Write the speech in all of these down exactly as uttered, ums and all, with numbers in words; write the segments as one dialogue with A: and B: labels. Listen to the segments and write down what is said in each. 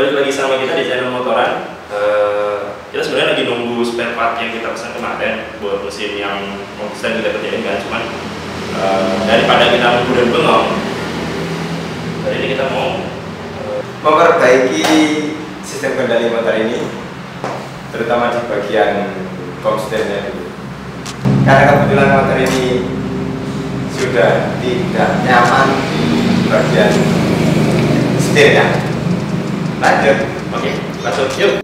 A: balik lagi sama kita di channel Motoran. Uh, kita sebenarnya lagi nunggu spare part yang kita pesan kemarin buat mesin yang mau kita kita kerjain kan, cuman uh, daripada kita nunggu dan bengong, hari ini kita mau uh,
B: memperbaiki sistem kendali motor ini, terutama di bagian komsternya dulu. Karena kebetulan motor ini sudah tidak nyaman di bagian setirnya. Lanjut.
A: Oke, langsung yuk.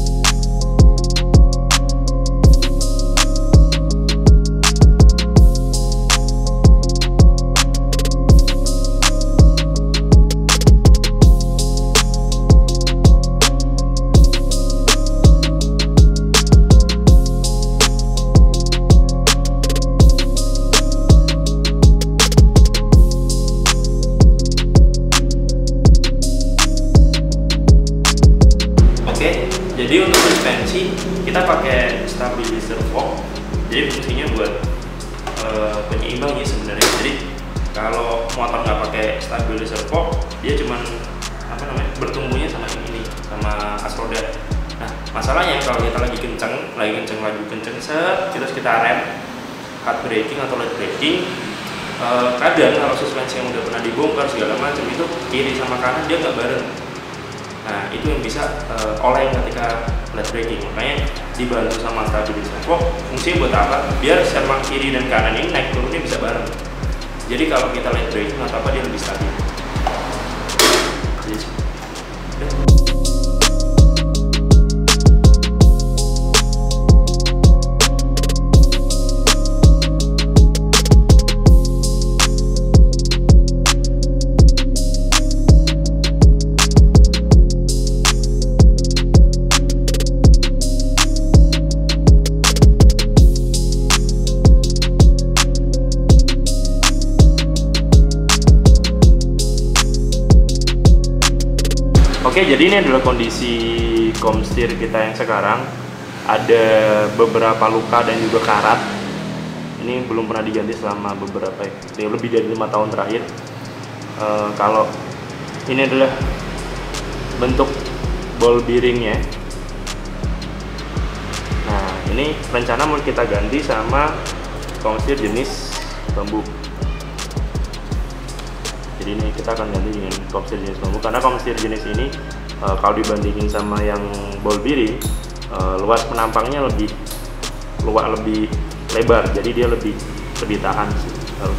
A: Jadi untuk suspensi kita pakai stabilizer fork. Jadi fungsinya buat uh, penyeimbang ya sebenarnya. Jadi kalau motor nggak pakai stabilizer fork, dia cuman apa namanya bertumbuhnya sama ini, sama as roda. Nah masalahnya kalau kita lagi kenceng, lagi kenceng lagi kenceng set, terus kita rem, hard braking atau light braking, uh, kadang kalau suspensi yang udah pernah dibongkar segala macam itu kiri sama kanan dia nggak bareng. Nah itu yang bisa uh, oleng ketika light braking, makanya dibantu sama stabilizer fork. Fungsinya buat apa? Biar sama kiri dan kanan ini naik turunnya bisa bareng. Jadi kalau kita light braking atau apa dia lebih stabil. Jadi, Oke, jadi ini adalah kondisi komstir kita yang sekarang. Ada beberapa luka dan juga karat. Ini belum pernah diganti selama beberapa, ya, lebih dari lima tahun terakhir. E, kalau ini adalah bentuk ball bearingnya. Nah, ini rencana mau kita ganti sama komstir jenis bambu. Jadi ini kita akan ganti dengan komstir jenis bambu, karena komstir jenis ini e, kalau dibandingin sama yang ball bearing, e, luas penampangnya lebih luas, lebih lebar, jadi dia lebih lebih tahan sih.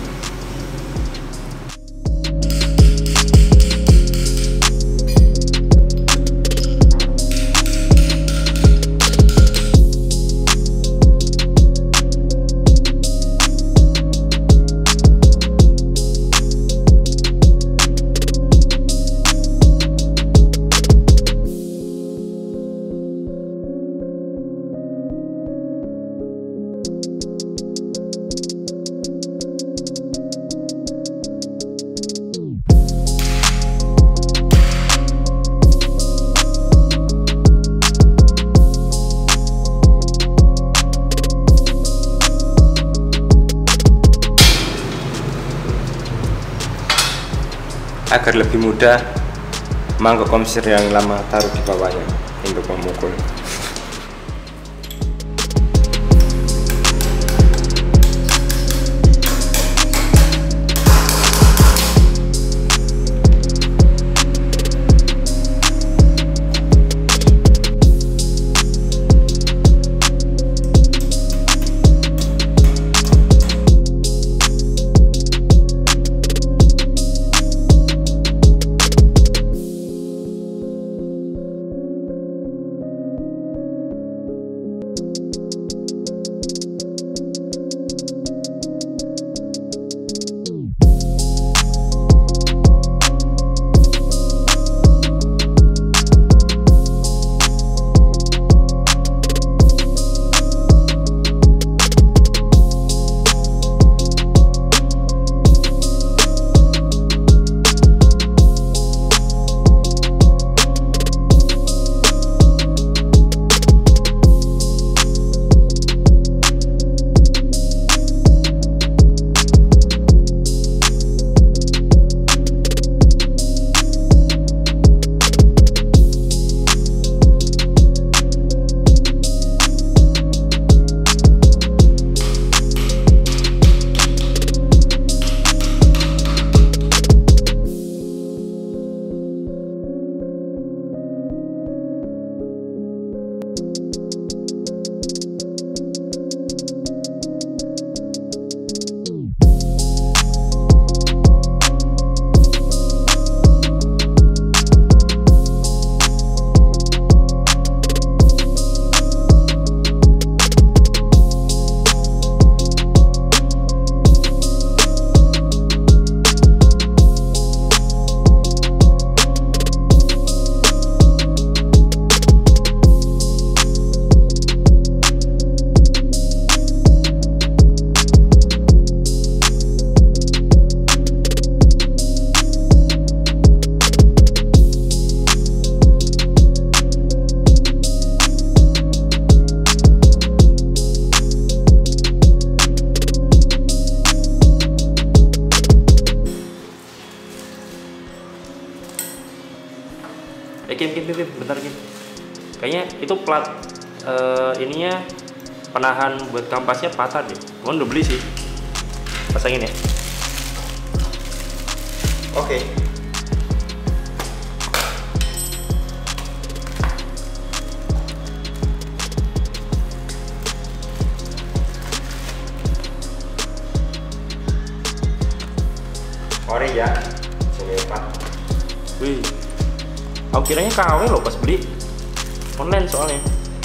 B: Agar lebih mudah, mangkok komstir yang lama taruh di bawahnya untuk memukul.
A: Kim, Kim, Kim, bentar Kim. Kayaknya itu plat uh, ininya penahan buat kampasnya patah deh. Gua udah beli sih. Pasangin ya.
B: Oke. Okay. Ori ya, sini Pak.
A: Wih, aku kiranya K W loh pas beli online soalnya.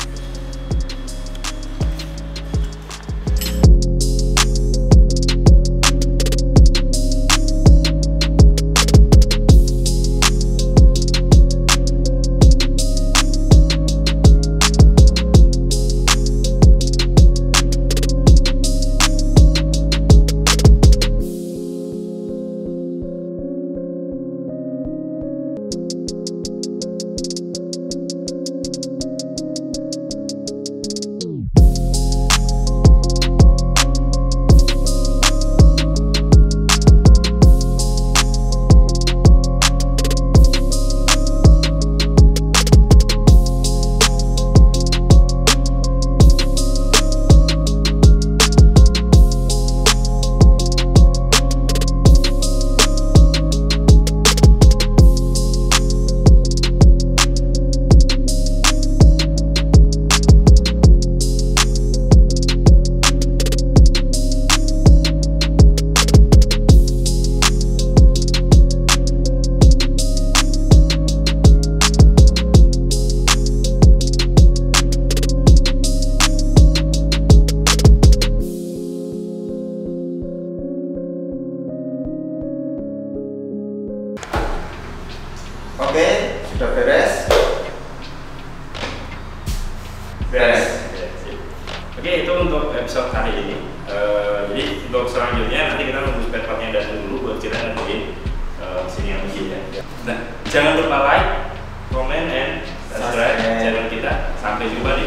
B: Oke, sudah beres. Beres.
A: Oke, itu untuk episode kali ini. Uh, jadi untuk selanjutnya nanti kita nunggu spare partnya dan dulu buat kita nentuin uh, sini yang begini ya. Nah, jangan lupa like, comment, and subscribe channel kita. Sampai jumpa di